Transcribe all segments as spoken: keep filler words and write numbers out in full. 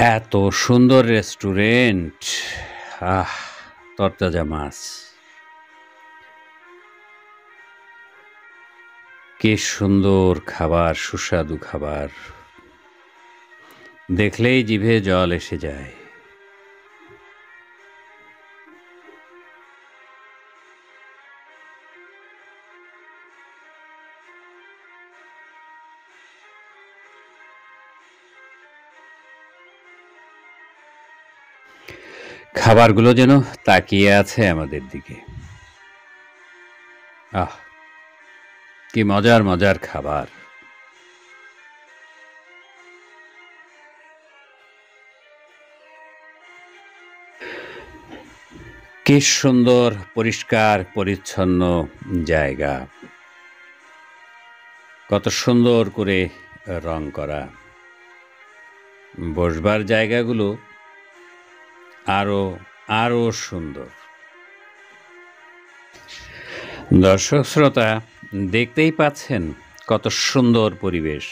এত সুন্দর রেস্টুরেন্ট। আহ তরতাজা মাছ, কি সুন্দর খাবার, সুস্বাদু খাবার, দেখলেই জিভে জল এসে যায়। খাবারগুলো যেন তাকিয়ে আছে আমাদের দিকে। আহ কি মজার মজার খাবার। কি সুন্দর পরিষ্কার পরিচ্ছন্ন জায়গা, কত সুন্দর করে রং করা। বসবার জায়গাগুলো আরো আরো সুন্দর। দর্শক শ্রোতা, দেখতেই পাচ্ছেন কত সুন্দর পরিবেশ।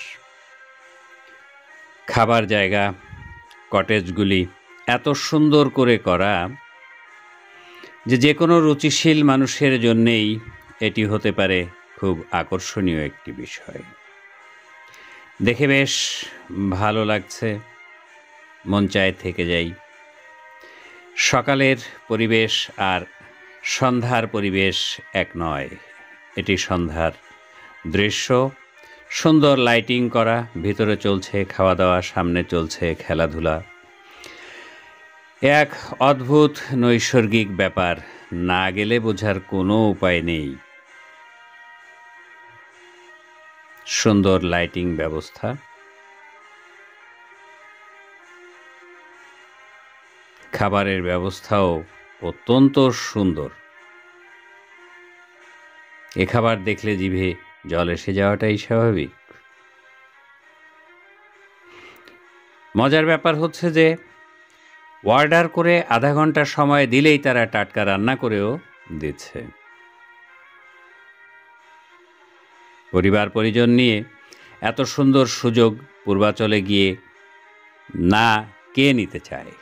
খাবার জায়গা, কটেজগুলি এত সুন্দর করে করা যে যে কোনো রুচিশীল মানুষের জন্যেই এটি হতে পারে খুব আকর্ষণীয় একটি বিষয়। দেখে বেশ ভালো লাগছে, মন চায় থেকে যাই। সকালের পরিবেশ আর সন্ধ্যার পরিবেশ এক নয়, এটি সন্ধ্যার দৃশ্য। সুন্দর লাইটিং করা, ভিতরে চলছে খাওয়া দাওয়া, সামনে চলছে খেলাধুলা। এক অদ্ভুত নৈসর্গিক ব্যাপার, না গেলে বোঝার কোনো উপায় নেই। সুন্দর লাইটিং ব্যবস্থা, খাবারের ব্যবস্থাও অত্যন্ত সুন্দর। এ খাবার দেখলে জিভে জল এসে যাওয়াটাই স্বাভাবিক। মজার ব্যাপার হচ্ছে যে অর্ডার করে আধা ঘন্টা সময় দিলেই তারা টাটকা রান্না করেও দিচ্ছে। পরিবার পরিজন নিয়ে এত সুন্দর সুযোগ পূর্বাচলে গিয়ে না কে নিতে চায়।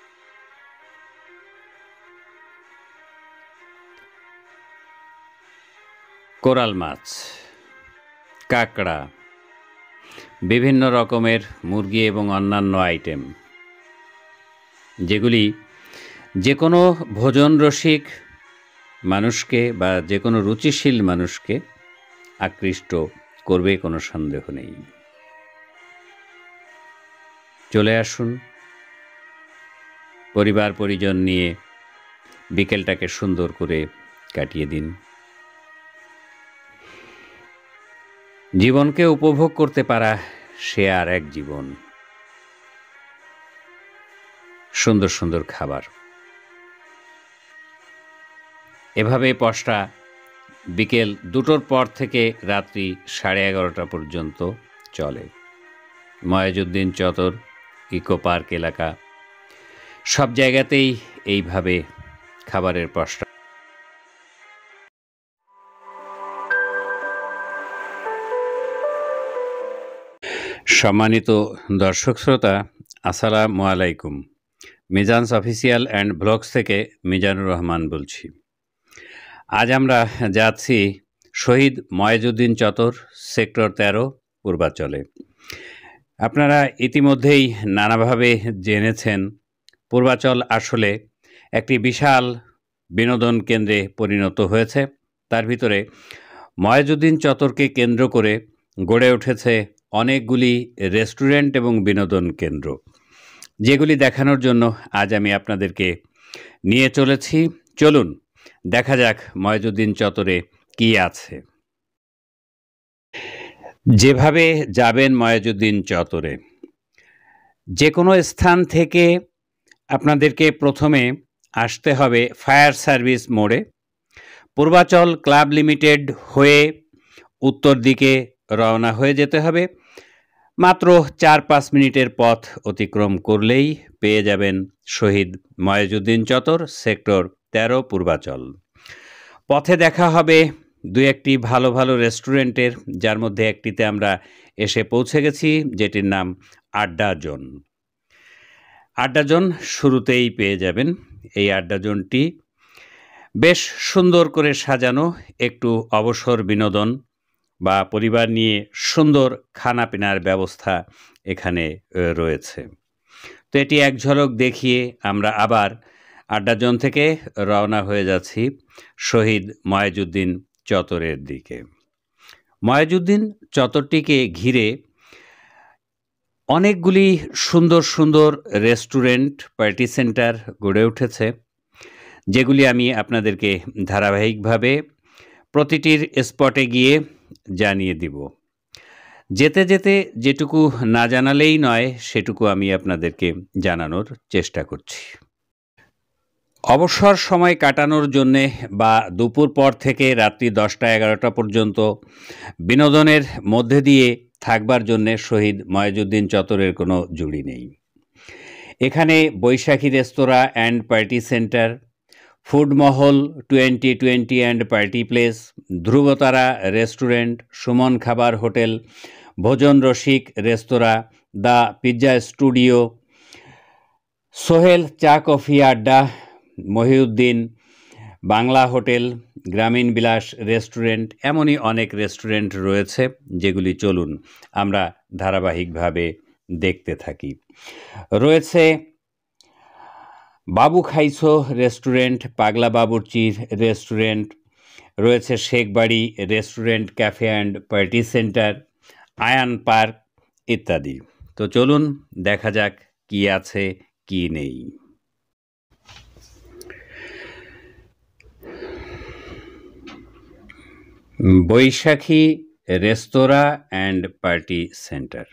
কোরাল মাছ, কাঁকড়া, বিভিন্ন রকমের মুরগি এবং অন্যান্য আইটেম, যেগুলি যে কোনো ভোজন রসিক মানুষকে বা যে কোনো রুচিশীল মানুষকে আকৃষ্ট করবে, কোনো সন্দেহ নেই। চলে আসুন, পরিবার পরিজন নিয়ে বিকেলটাকে সুন্দর করে কাটিয়ে দিন। জীবনকে উপভোগ করতে পারা সে আর এক জীবন। সুন্দর সুন্দর খাবার, এভাবে পশটা বিকেল দুটোর পর থেকে রাত্রি সাড়ে এগারোটা পর্যন্ত চলে। ময়াজউদ্দিন চত্বর, ইকো পার্ক এলাকা, সব জায়গাতেই এইভাবে খাবারের পশটা। সম্মানিত দর্শক শ্রোতা, আসসালামু আলাইকুম। মিজানস অফিসিয়াল অ্যান্ড ব্লগস থেকে মিজানুর রহমান বলছি। আজ আমরা যাচ্ছি শহীদ ময়াজউদ্দিন চত্বর, সেক্টর তেরো, পূর্বাচলে। আপনারা ইতিমধ্যেই নানাভাবে জেনেছেন পূর্বাচল আসলে একটি বিশাল বিনোদন কেন্দ্রে পরিণত হয়েছে। তার ভিতরে ময়াজউদ্দিন চত্বরকে কেন্দ্র করে গড়ে উঠেছে অনেকগুলি রেস্টুরেন্ট এবং বিনোদন কেন্দ্র, যেগুলি দেখানোর জন্য আজ আমি আপনাদেরকে নিয়ে চলেছি। চলুন দেখা যাক ময়াজউদ্দিন চত্বরে কি আছে। যেভাবে যাবেন ময়াজউদ্দিন চত্বরে, যে কোনো স্থান থেকে আপনাদেরকে প্রথমে আসতে হবে ফায়ার সার্ভিস মোড়ে। পূর্বাচল ক্লাব লিমিটেড হয়ে উত্তর দিকে রওনা হয়ে যেতে হবে। মাত্র চার পাঁচ মিনিটের পথ অতিক্রম করলেই পেয়ে যাবেন শহীদ ময়াজউদ্দিন চত্বর, সেক্টর তেরো, পূর্বাচল। পথে দেখা হবে দু একটি ভালো ভালো রেস্টুরেন্টের, যার মধ্যে একটিতে আমরা এসে পৌঁছে গেছি, যেটির নাম আড্ডা জোন। আড্ডাজন শুরুতেই পেয়ে যাবেন। এই আড্ডাজনটি বেশ সুন্দর করে সাজানো, একটু অবসর বিনোদন বা পরিবার নিয়ে সুন্দর খানাপিনার ব্যবস্থা এখানে রয়েছে। তো এটি এক ঝলক দেখিয়ে আমরা আবার আড্ডাজন থেকে রওনা হয়ে যাচ্ছি শহীদ ময়াজউদ্দিন চত্বরের দিকে। ময়াজউদ্দিন চত্বরটিকে ঘিরে অনেকগুলি সুন্দর সুন্দর রেস্টুরেন্ট, পার্টি সেন্টার গড়ে উঠেছে, যেগুলি আমি আপনাদেরকে ধারাবাহিকভাবে প্রতিটির স্পটে গিয়ে জানিয়ে দিব। যেতে যেতে যেটুকু না জানালেই নয়, সেটুকু আমি আপনাদেরকে জানানোর চেষ্টা করছি। অবসর সময় কাটানোর জন্যে বা দুপুর পর থেকে রাত্রি দশটা এগারোটা পর্যন্ত বিনোদনের মধ্যে দিয়ে থাকবার জন্যে শহীদ ময়াজউদ্দিন চত্বরের কোনো জুড়ি নেই। এখানে Baishakhi restaurant and party centre, ফুডমহল twenty twenty and party place, Dhrubatara restaurant, Suman খাবার hotel, Bhojan Rasik restaurant, the pizza studio, Sohel চা কফি আড্ডা, মহিউদ্দিন বাংলা হোটেল, গ্রামীণ বিলাস রেস্টুরেন্ট, এমনই অনেক রেস্টুরেন্ট রয়েছে, যেগুলি চলুন আমরা ধারাবাহিকভাবে দেখতে থাকি। রয়েছে বাবু খাইছো রেস্টুরেন্ট, পাগলা বাবুর্চির রেস্টুরেন্ট, রয়েছে Shekhbari restaurant, cafe and party centre, Ayan park ইত্যাদি। তো চলুন দেখা যাক কি আছে কি নেই। Baishakhi restaurant and party centre.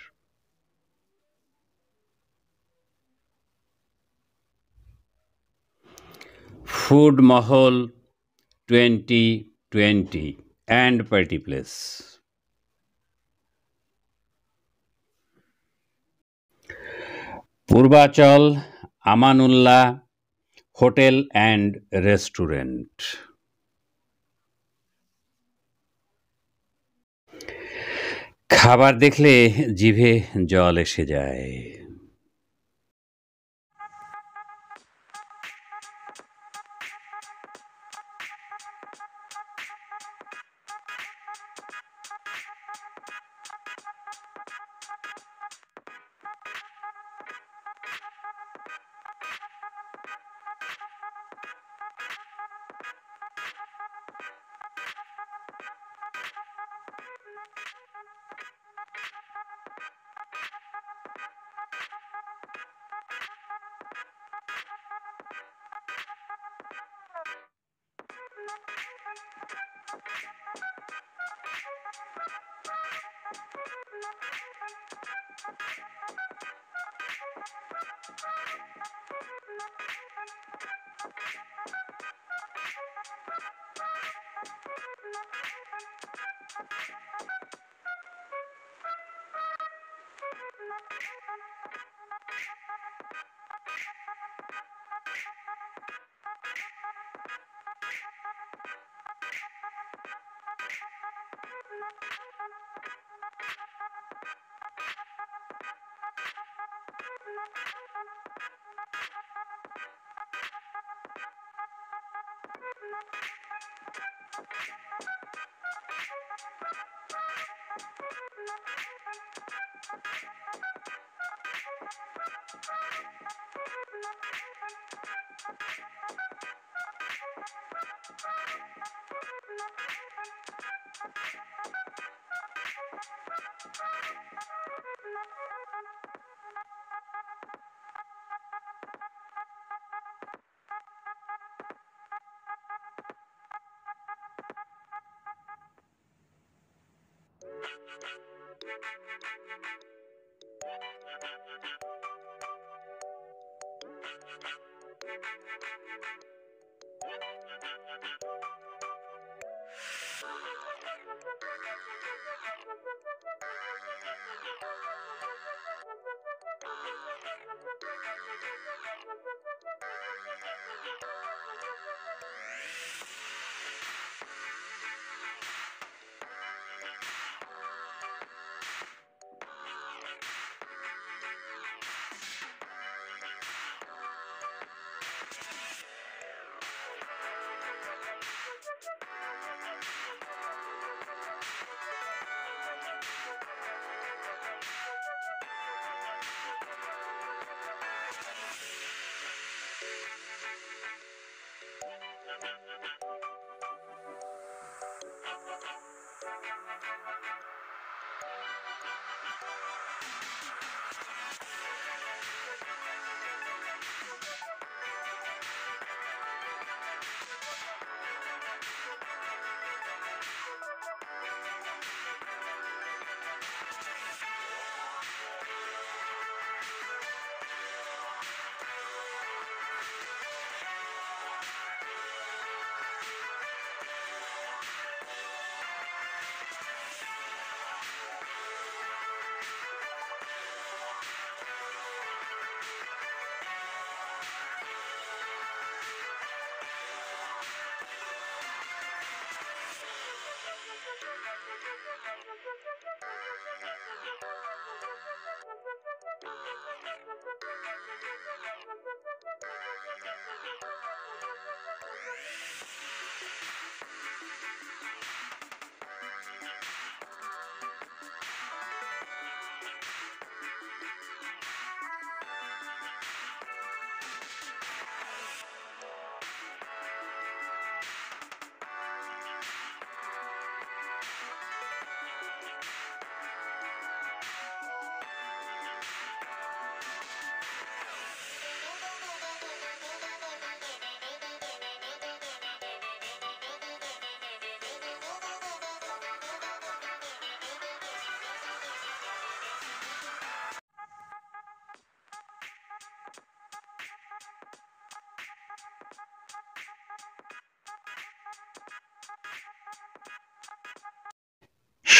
Food Mahal twenty twenty and party place, Purbachal Amanullah hotel and restaurant, খাবার দেখলে জিভে জল এসে যায়।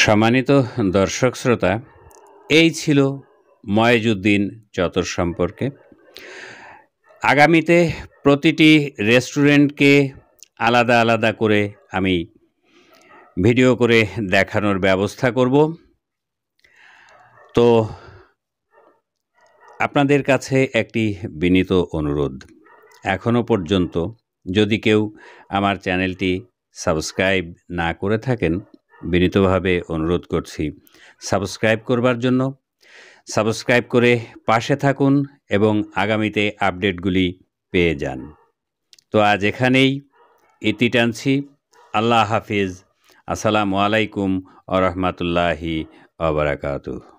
সম্মানিত দর্শক শ্রোতা, এই ছিল ময়েজউদ্দিন চত্বর সম্পর্কে। আগামীতে প্রতিটি রেস্টুরেন্টকে আলাদা আলাদা করে আমি ভিডিও করে দেখানোর ব্যবস্থা করব। তো আপনাদের কাছে একটি বিনীত অনুরোধ, এখনও পর্যন্ত যদি কেউ আমার চ্যানেলটি সাবস্ক্রাইব না করে থাকেন, বিনীতভাবে অনুরোধ করছি সাবস্ক্রাইব করবার জন্য। সাবস্ক্রাইব করে পাশে থাকুন এবং আগামীতে আপডেটগুলি পেয়ে যান। তো আজ এখানেই ইতি টানছি। আল্লাহ হাফিজ। আসসালামু আলাইকুম ওয়া রাহমাতুল্লাহি ওয়া বারাকাতুহু।